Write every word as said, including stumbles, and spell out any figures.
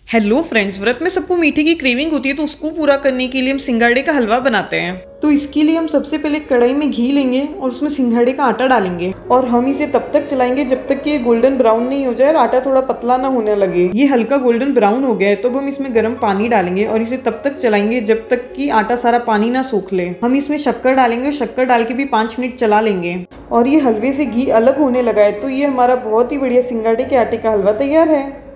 Hello friends, व्रत में सबको मीठे की क्रेविंग होती है, तो उसको पूरा करने के लिए हम सिंगाड़े का हलवा बनाते हैं। तो इसके लिए हम सबसे पहले कढ़ाई में घी लेंगे और उसमें सिंघाड़े का आटा डालेंगे और हम इसे तब तक चलाएंगे जब तक कि ये गोल्डन ब्राउन नहीं हो जाए और आटा थोड़ा पतला ना होने लगे। ये हल्का गोल्डन ब्राउन हो गया है तो अब हम इसमें गर्म पानी डालेंगे और इसे तब तक चलाएंगे जब तक कि आटा सारा पानी ना सूख ले। हम इसमें शक्कर डालेंगे और शक्कर डाल के भी पाँच मिनट चला लेंगे और ये हलवे से घी अलग होने लगा है तो ये हमारा बहुत ही बढ़िया सिंगाड़े के आटे का हलवा तैयार है।